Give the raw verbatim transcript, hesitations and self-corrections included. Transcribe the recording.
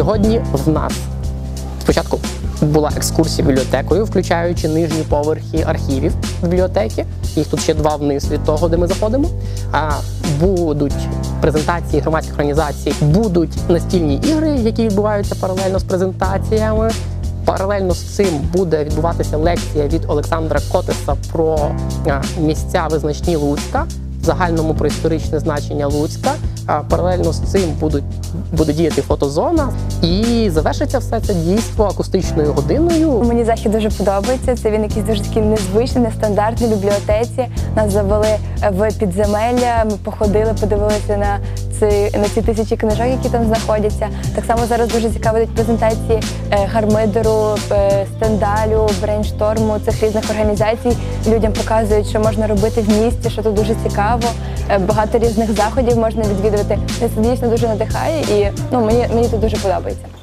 Сьогодні в нас спочатку була екскурсія бібліотекою, включаючи нижні поверхи архівів бібліотеки. Їх тут ще два вниз від того, де ми заходимо. А, будуть презентації громадських організацій, будуть настільні ігри, які відбуваються паралельно з презентаціями. Паралельно з цим буде відбуватися лекція від Олександра Котеса про а, місця визначні Луцька, в загальному про історичне значення Луцька. А, паралельно з цим будуть, буде діяти фотозона. І завершиться все це дійство акустичною годиною. Мені захід дуже подобається. Це він якийсь дуже такий незвичний, нестандартний в бібліотеці. Нас завели в підземелля, ми походили, подивилися на ці, на ці тисячі книжок, які там знаходяться. Так само зараз дуже цікаво йдуть презентації Гармидеру, Стендалю, Брейншторму, цих різних організацій. Людям показують, що можна робити в місті, що тут дуже цікаво. Багато різних заходів можна відвідувати. Це дійсно дуже надихає і ну, мені, мені тут дуже подобається.